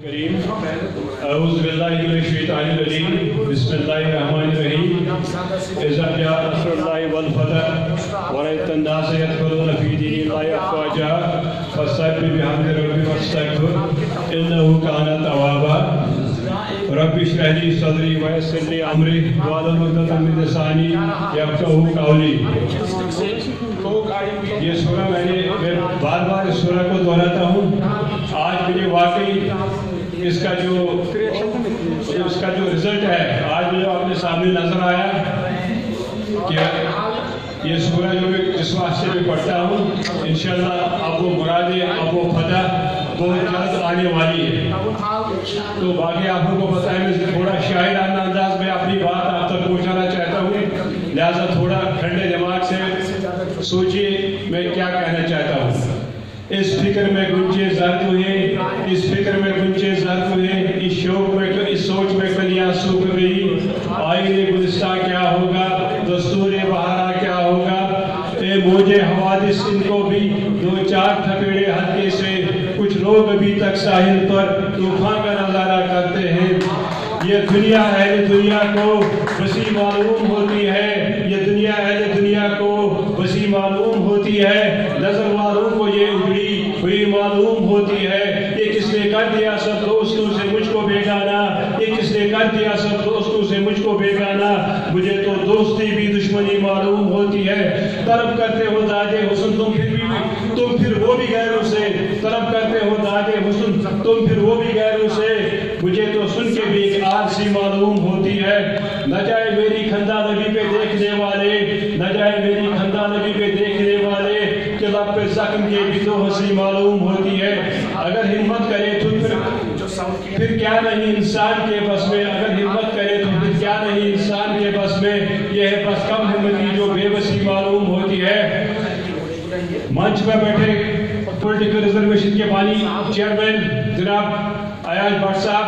أعوذ بالله من الشيطان الرجيم بسم الله الرحمن الرحيم إذا جاء نصر الله والفتح ورأيت الناس يدخلون في دين الله أفواجا فاستغفر بحمد ربك واستغفر إنه كان توابا رب اشرح لي صدري ويسر لي أمري واحلل عقدة من لساني يفقهوا قولي. یہ سورہ میں بار بار اس سورہ کو دہراتا ہوں. آج مجھے واقعی اس کا جو رزلٹ ہے آج مجھے اپنے سامنے نظر آیا کہ یہ سورہ جو جس واسطے میں پڑھتا ہوں انشاءاللہ اب وہ مرادیں اب وہ فتح بہت جلد آنے والی ہے. تو باقی آپ کو پتہ ہے میں تھوڑا شاعرانہ انداز میں اپنی بات آپ تک پہنچانا چاہتا ہوں, لہذا تھوڑا ٹھنڈے دماغ سے سوچئے میں کیا کہنا چاہتا ہوں. اس فکر میں گنجے زرد ہوئے, اس فکر میں گنجے زرد ہوئے, اس شوق میں اس سوچ میں کلیاں سوکھ گئی. آئینے گلستہ کیا ہوگا, دستور بہارا کیا ہوگا, اے موجے حوادث ان کو بھی دو چار تھپیڑے ہلکے سے. کچھ لوگ ابھی تک ساحل پر طوفان کا نظارہ کرتے ہیں. یہ دنیا اہل دنیا کو وسیع معلوم ہوتی ہے, یہ دنیا اہل دنیا کو وسیع معلوم ہوتی ہے. نظر معلوم کو یہ اجڑی ہوئی معلوم ہوتی ہے. یہ کس نے کر دیا سب دوستوں سے مجھ کو بیگانہ, یہ کس نے کر دیا سب دوستوں سے مجھ کو بیگانہ. مجھے تو دوستی بھی دشمنی معلوم ہوتی ہے. طلب کرتے ہو دادے حسن تم پھر وہ بھی غیروں سے, طلب کرتے ہو دادے حسن تم پھر وہ بھی غیروں سے. مجھے تو سن کے بھی ایک آگ سی معلوم ہوتی ہے. نہ جائے میری خندہ نبی پہ دیکھنے والے, نہ جائے میری خندہ نبی پہ دیکھنے والے, کہ لب پہ زخم کے بھی تو ہنسی معلوم ہوتی ہے. اگر ہمت کرے تو پھر کیا نہیں انسان کے بس میں, اگر ہمت کرے تو پھر کیا نہیں انسان کے بس میں. یہ ہے بس کم ہمتی جو بے بسی معلوم ہوتی ہے. منچ پہ بیٹھے پولیٹیکل ریزرویشن کے بانی چیئرمین جناب ایاز بٹ صاحب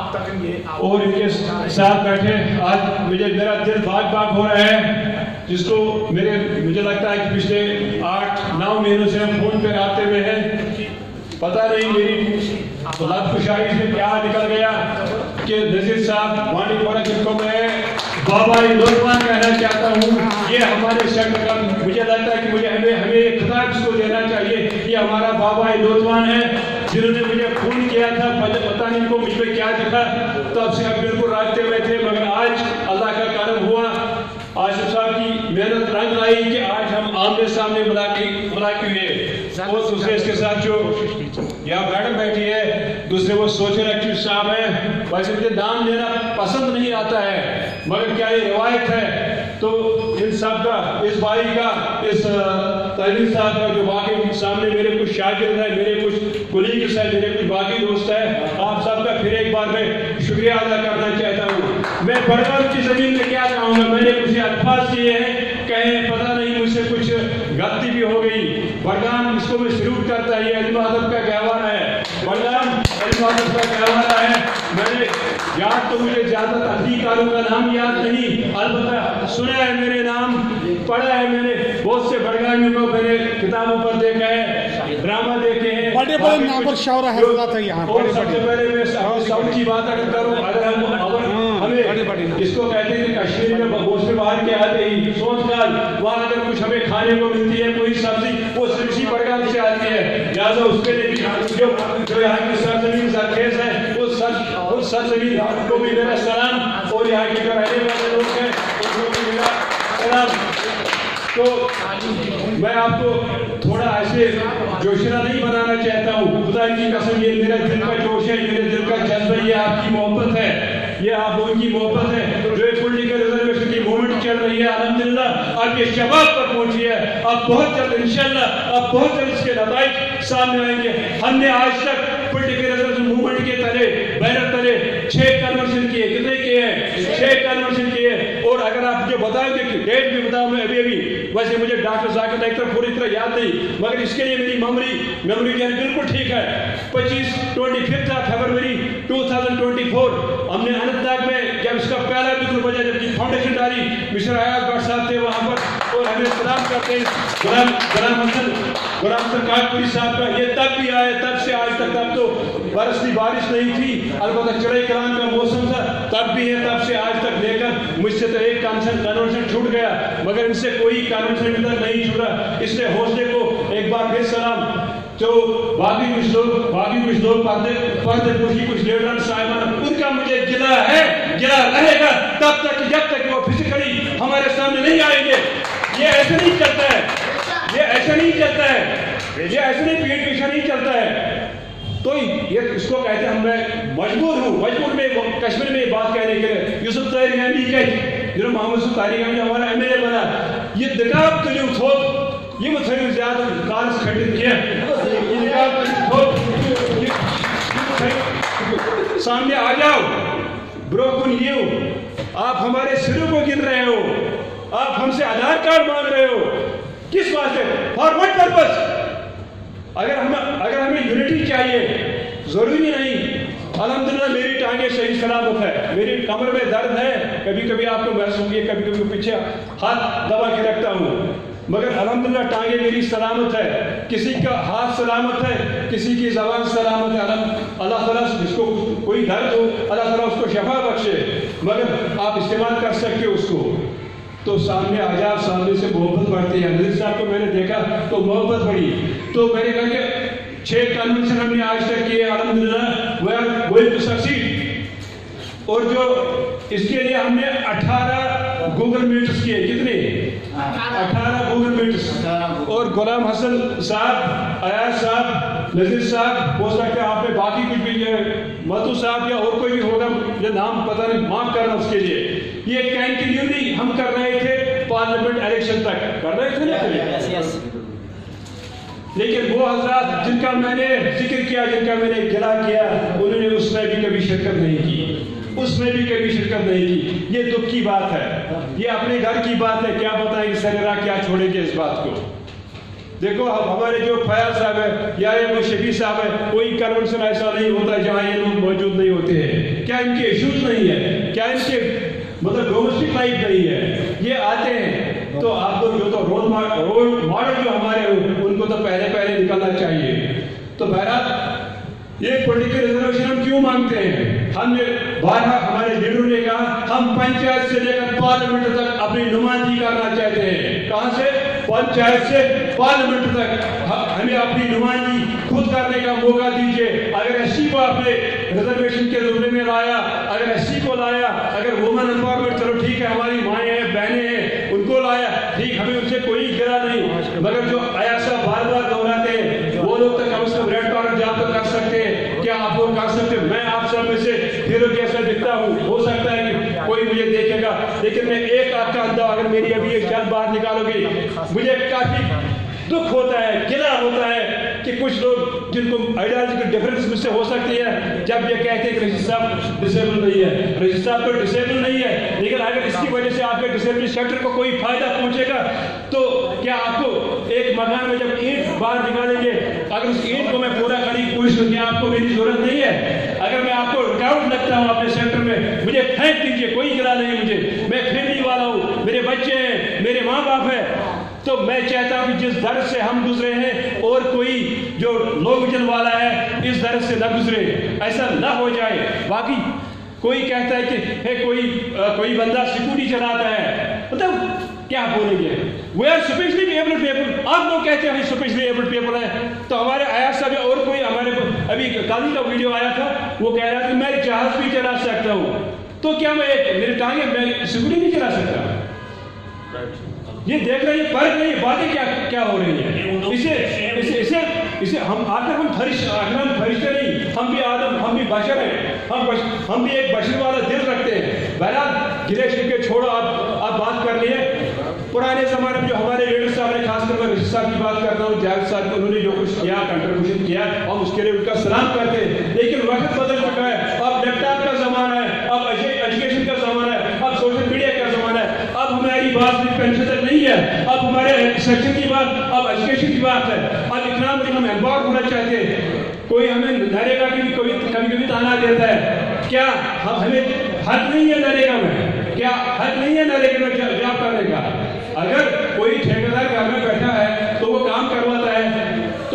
اور ان کے ساتھ بیٹھے, آج میرا دل باغ باغ ہو رہا ہے, جس کو مجھے لگتا ہے کہ پچھلے 8-9 مہینوں سے ہم فون پہ رابطے میں ہیں. پتہ نہیں میری لب کشائی سے کیا نکل گیا کہ نذیر صاحب وانی پورا جن کو میں بابا لوٹوان کہنا چاہتا ہوں. یہ ہمارے شہر کا مجھے لگتا ہے کہ ہمیں ایک خطاب اس کو دینا چاہیے. یہ ہمارا بابا لوٹوان ہے جنہوں نے مجھے فون کیا تھا, پتہ نہیں ان کو مجھ پہ کیا دکھا, تب سے ہم بالکل رابطے میں تھے. مگر آج اللہ کا کرم ہوا, آصف صاحب کی محنت رنگ لائی کہ آج ہم آمنے سامنے ملاقات ہوئے. اور دوسرے اس کے ساتھ جو یہاں میڈم بیٹھی ہے, دوسرے وہ سوچر ایکٹیو صاحب ہیں. ویسے مجھے نام لینا پسند نہیں آتا ہے, مگر کیا یہ روایت ہے. تو ان سب کا, اس بھائی کا, اس تحریر صاحب کا جو واقعی سامنے میرے کچھ شاگرد ہیں, میرے کچھ کولیگز ہیں, میرے کچھ باقی دوست ہیں, آپ سب کا پھر ایک بار میں شکریہ ادا کرنا چاہتا ہوں. میں بڑگام کی زمین میں کیا کہوں گا, میں نے کچھ الفاظ کیے ہیں, کہیں پتہ نہیں مجھ سے کچھ غلطی بھی ہو گئی. بڑگام اس کو میں سلوٹ کرتا ہے, یہ علم ادب کا گہوارہ ہے. بڑگام علم ادب کا گہوارہ ہے. میں نے یاد تو مجھے زیادہ تحقیقکاروں کا نام یاد نہیں, البتہ سنا ہے میرے نام, پڑھا ہے میں نے بہت سے بڑگامیوں کو, میں نے کتابوں پر دیکھا ہے, ڈرامہ دیکھے ہیں. بڑے بڑے نام شاعر حضرات ہیں یہاں. اور سب سے پہلے میں ساؤتھ کی بات اگر کروں, اگر ہمیں اس کو کہتے ہیں کہ کشمیر میں بہت سے باہر کے آتے ہی سوچ کال, وہاں اگر کچھ ہمیں کھانے کو ملتی ہے کوئی سبزی, وہ اسی بڑگام سے آتی ہے. لہٰذا اس کے لیے جو یہاں کی سرزمین زرخیز ہے, اس سرزمین کو بھی میرا سلام, اور یہاں کے جو رہنے والے لوگ ہیں ان کو بھی میرا سلام. تو میں آپ کو تھوڑا ایسے جوشنا نہیں بنانا چاہتا ہوں, خدا کی قسم یہ میرا دل کا جوش ہے, میرے دل کا جذبہ, یہ آپ کی محبت ہے, یہ آپ لوگوں کی محبت ہے. جو ایک پولیٹیکل ریزرویشن کی موومنٹ چل رہی ہے الحمدللہ اب یہ شباب پر پہنچی ہے. اب بہت جلد انشاءاللہ اب بہت جلد اس کے نتائج سامنے آئیں گے. ہم نے آج تک پولیٹیکل ریزرویشن موومنٹ کے تلے بینر تلے 6 کنورشن کیے. کتنے کیے ہیں؟ 6 کنورشن کیے. اور اگر آپ جو بتائیں گے کہ ڈیٹ بھی بتاؤں میں ابھی ویسے مجھے ڈاکٹر ذاکر نائک پوری طرح یاد نہیں, مگر اس کے لیے میری میموری جو ہے بالکل ٹھیک ہے. 25 فروری 2024 ہم نے اننت ناگ میں جب اس کا پہلا ذکر بجا, جب کی فاؤنڈیشن ڈالی, مسٹر ایاز بٹ صاحب تھے وہاں پر, اور ہمیں سلام کرتے ہیں غلام حسن غلام حسن کاکپوری صاحب کا، یہ تب بھی آئے، تب سے آج تک، تب تو برستی بارش نہیں تھی، البتہ چڑھائی کلام کا موسم تھا، تب بھی ہے، تب سے آج تک لے کر مجھ سے تو ایک کنونشن چھوٹ گیا، مگر ان سے کوئی کنونشن نہیں چھوٹا. اس لیے حوصلے کو ایک بار پھر سلام. جو باقی کچھ لوگ پردے پوشی کچھ لیڈران صاحبان، ان کا مجھے گلہ ہے، گلہ رہے گا تب تک جب تک وہ فزیکلی ہمارے سامنے نہیں آئیں گے. یہ ایسے نہیں چلتا ہے، یہ ایسے نہیں چلتا ہے، یہ ایسے نہیں پیٹ پیچھے نہیں چلتا ہے. تو یہ اس کو کہتے ہیں، میں مجبور میں کشمیر میں بات کہنے کے لیے یوسف طاہر احمدی کہتے جو محمد یوسف طاہر احمدی ہمارا ایم ایل اے بنا، یہ دکاب تلیو تھوک یہ تھوڑی زیادہ کارس کھٹن کیا یہ دکاب تلیو تھوک سامنے آ جاؤ، بروکن یو آپ ہمارے سروں کو گر رہے ہو، آپ ہم سے آدھار کارڈ مانگ رہے ہو، کس واسطے، فار وٹ پرپس؟ اگر ہمیں یونٹی چاہیے، ضروری نہیں. الحمدللہ میری ٹانگیں صحیح سلامت ہے، میری کمر میں درد ہے، کبھی کبھی آپ کو محسوس ہوگی، کبھی کبھی پیچھے ہاتھ دبا کے رکھتا ہوں، مگر الحمدللہ ٹانگیں میری سلامت ہے. کسی کا ہاتھ سلامت ہے، کسی کی زبان سلامت ہے. اللہ تعالیٰ جس کو کوئی درد ہو اللہ تعالیٰ اس کو شفا بخشے، مگر آپ استعمال کر سکتے ہو اس کو. تو سامنے آ جاؤ، سامنے سے محبت بڑھتی ہے. نذیر صاحب کو میں نے دیکھا تو محبت بڑھی، تو میں نے کہا کہ 6 کنونشن ہم نے آج تک کیے، الحمدللہ we are going to succeed. اور جو اس کے لیے ہم نے 18 گوگل میٹس کیے، کتنے 18 گوگل میٹس. اور غلام حسن صاحب، ایاز صاحب، نذیر صاحب، ہو سکتا ہے آپ نے باقی کچھ بھی متو صاحب یا اور کوئی بھی ہوگا جو نام پتہ نہیں، معاف کرنا اس کے لیے. یہ کنٹینیولی ہم کر رہے تھے پارلیمنٹ الیکشن تک کر رہے تھے، لیکن وہ حضرات جن کا میں نے ذکر کیا، جن کا میں نے گلہ کیا، انہوں نے اس میں بھی کبھی شرکت نہیں کی، اس میں بھی کبھی شرکت نہیں کی. یہ دکھ کی بات ہے، یہ اپنے گھر کی بات ہے. کیا بتائیں گے سریرا، کیا چھوڑیں گے اس بات کو. دیکھو ہمارے جو فیاض صاحب ہے یا وہ شفیع صاحب ہے، کوئی کنونشن ایسا نہیں ہوتا جہاں یہ لوگ موجود نہیں ہوتے ہیں. کیا ان کے ایشوز نہیں ہے، کیا ان کے مطلب ڈومیسٹک لائف نہیں ہے، یہ آتے ہیں. تو آپ کو جو تو رول ماڈل جو ہمارے ان کو تو پہلے نکلنا چاہیے. تو بہرحال یہ پولیٹیکل ریزرویشن ہم کیوں مانگتے ہیں؟ ہم نے بارہا ہمارے لیڈروں نے کہا ہم پنچایت سے لے کر پارلیمنٹ تک اپنی نمائندگی کرنا چاہتے ہیں. کہاں سے؟ پنچایت سے پارلیمنٹ تک ہمیں اپنی نمائندگی خود کرنے کا موقع دیجیے. اگر ایس سی کو آپ نے ریزرویشن کے زمرے میں لایا، اگر ایس سی کو لایا، اگر وومن امپاورمنٹ چلو ٹھیک ہے، ہماری مائیں ہیں، بہنیں ہیں، ان کو لایا ٹھیک، ہمیں ان سے کوئی گرا نہیں. مگر جو ایسا بار بار دہراتے ہیں وہ لوگ تک کم از کم ریڈ کارڈ جاب تک کر سکتے ہیں. کیا آپ لوگ کر سکتے ہیں؟ میں آپ سب میں سے ہیرو جیسا دکھتا ہوں، ہو سکتا ہے کہ کوئی مجھے دیکھے گا، لیکن میں ایک آدھ کا اندھا اگر میری ابھی ایک جلد باہر نکالو گی، مجھے کافی دکھ ہوتا ہے، گلہ ہوتا ہے کہ کچھ لوگ جن کو آئیڈیالوجیکل ڈفرینس مجھ سے ہو سکتی ہے، جب یہ کہتے ہیں کہ رشید صاحب ڈسیبل نہیں ہے. رشید صاحب تو ڈسیبل نہیں ہے، لیکن اگر اس کی وجہ سے آپ کے ڈسیبل سیکٹر کو کوئی فائدہ پہنچے گا تو کیا آپ کو ایک مکان میں جب اینٹ باہر نکالیں گے، اگر اس اینٹ کو میں پورا کھڑی کوشش کروں، آپ کو میری ضرورت نہیں ہے. اگر میں آپ کو رکاوٹ لگتا ہوں اپنے سیکٹر میں، مجھے پھینک دیجیے، کوئی گرا نہیں مجھے. میں فیملی والا ہوں، میرے بچے ہیں، میرے ماں باپ ہیں. تو میں چاہتا ہوں کہ جس درد سے ہم گزرے ہیں اور کوئی جو لو ویژن والا ہے اس درد سے نہ گزرے، ایسا نہ ہو جائے. باقی کوئی کہتا ہے کہ کوئی بندہ سکوٹی چلاتا ہے، مطلب کیا بولیں گے؟ We are specially abled people. آپ لوگ کہتے ہیں ہم اسپیشلی ایبلڈ پیپل ہیں. تو ہمارے ایاز صاحب اور کوئی ہمارے ابھی کل کا ویڈیو آیا تھا، وہ کہہ رہا تھا کہ میں جہاز بھی چلا سکتا ہوں. تو کیا میری ٹانگیں میں سکوٹی نہیں چلا سکتا؟ یہ دیکھ رہے ہیں فرق نہیں، باتیں کیا ہو رہی ہیں. اسے ہم فرشتے نہیں، ہم بھی آدم، ہم بھی بشر ہیں، ہم بھی ایک بشر والا دل رکھتے ہیں. بہرحال گلے شکوے چھوڑو، آپ بات کر لیے. پرانے زمانے میں جو ہمارے لیڈر صاحب نے، خاص کر میں رشید صاحب کی بات کرتا ہوں، جاوید صاحب انہوں نے جو کچھ کیا، کنٹریبیوشن کیا، ہم اس کے لیے ان کا سلام کرتے ہیں. لیکن وقت بدل چکا ہے، اب لیپ ٹاپ کا زمانہ ہے، اب ایجوکیشن کا زمانہ ہے، اب سوشل میڈیا کا زمانہ ہے. اب ہماری بات بھی پینشن تک نہیں ہے، اب ہمارے سیکشن کی بات اب ایجوکیشن کی بات ہے. اب اتنا ہم امپاور ہونا چاہتے ہیں. کوئی ہمیں نریگا کی بھی کبھی تانا دیتا ہے. کیا ہمیں حق نہیں ہے نریگا میں؟ کیا حق نہیں ہے نریگا میں جاب کرنے کا؟ اگر کوئی ٹھیکیدار گھر میں بیٹھا ہے تو وہ کام کرواتا ہے،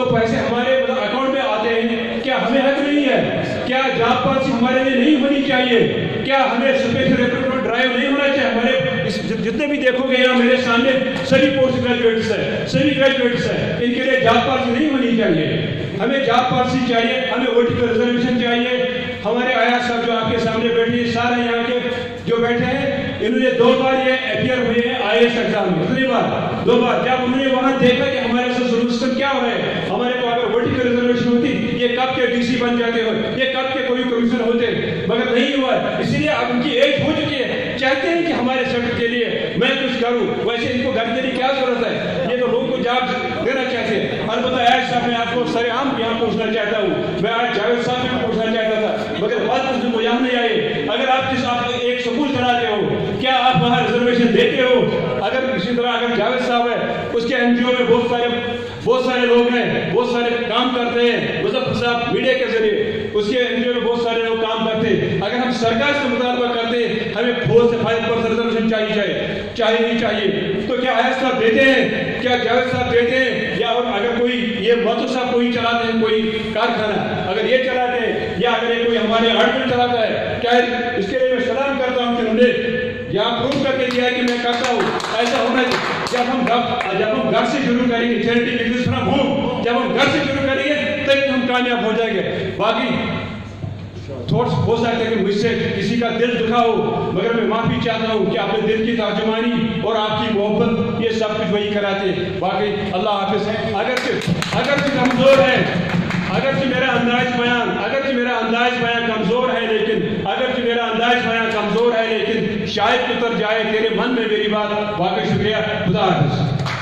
تو پیسے ہمارے اکاؤنٹ میں آتے ہیں، کیا ہمیں حق نہیں ہے؟ کیا جاب پالیسی ہمارے لیے نہیں ہونی چاہیے؟ کیا ہمیں اسپیشل ریکروٹمنٹ ڈرائیو نہیں ہونا چاہیے؟ ہمارے جتنے بھی دیکھو گے یہاں میرے سامنے سبھی پوسٹ گریجویٹس ہیں، سبھی گریجویٹس ہیں، ان کے لیے جاب پالیسی نہیں ہونی چاہیے؟ ہمیں جاب پالیسی چاہیے، ہمیں ووٹنگ کا ریزرویشن چاہیے۔ ہمارے آیات صاحب جو آپ کے سامنے بیٹھے ہیں، سارے یہاں کے جو بیٹھے ہیں، انہوں نے 2 بار یہ اپیئر ہوئے ہیں IAS ایگزام میں۔ کتنی بار؟ 2 بار۔ جب انہوں نے وہاں دیکھا کہ ہمارے ساتھ سسٹم کیا ہو رہا ہے، ہمارے کو اگر ووٹنگ کا ریزرویشن ہوتی، یہ کب کے DC بن جاتے ہو، یہ کب کے کوئی کمیشنر ہوتے، مگر نہیں ہوا۔ اسی لیے اب ان کی ایج ہو چکی ہے، چاہتے ہیں کہ ہمارے سیکٹر کے لیے میں کچھ کروں، ویسے ان کو گھر کے لیے کیا ضرورت ہے؟ یہ تو لوگوں کو جاب دینا چاہتے ہیں۔ البتہ ایج صاحب میں آپ کو سرعام یہاں پوچھنا چاہتا ہوں، میں آج جاوید صاحب سے پوچھنا چاہتا تھا مگر بات کچھ وہ یہاں نہیں آئے۔ اگر آپ ایک سکول چلاتے ہو، کیا آپ وہاں ریزرویشن دیتے ہو؟ اگر اسی طرح اگر جاوید صاحب ہے، اس کے NGO میں بہت سارے لوگ ہیں، بہت سارے کام کرتے ہیں، مظفر صاحب میڈیا کے ذریعے اس کے NGO میں بہت سارے لوگ کام کرتے ہیں۔ اگر ہم سرکار سے مطالبہ کرتے ہیں ہمیں 4 سے 5% ریزرویشن چاہیے نہیں چاہیے، تو کیا ایس صاحب دیتے ہیں؟ کیا جاوید صاحب دیتے ہیں؟ یا اور اگر کوئی یہ ماتو صاحب کوئی چلاتے ہیں کوئی کارخانہ، اگر یہ چلاتے ہیں یا اگر یہ کوئی ہمارے آرٹل چلاتا ہے، کیا اس کے لیے میں سلام کرتا ہوں کہ انہوں نے یہاں پروف کر کے دیا ہے کہ میں کرتا ہوں۔ ایسا ہونا چاہیے۔ جب ہم گھر سے شروع کریں گے، چیریٹی بزنس فرام ہوم، جب ہم گھر سے شروع کریں گے تب ہم کامیاب ہو جائیں گے۔ باقی تھوٹس ہو سکتا ہے کہ مجھ سے کسی کا دل دکھا ہو، مگر میں معافی چاہتا ہوں کہ اپنے دل کی ترجمانی اور آپ کی محبت یہ سب کچھ وہی کراتے۔ باقی اللہ حافظ۔ اگرچہ کمزور ہے، اگرچہ میرا انداز بیان کمزور ہے، لیکن شاید اتر جائے تیرے من میں میری بات۔ باقی شکریہ، خدا حافظ۔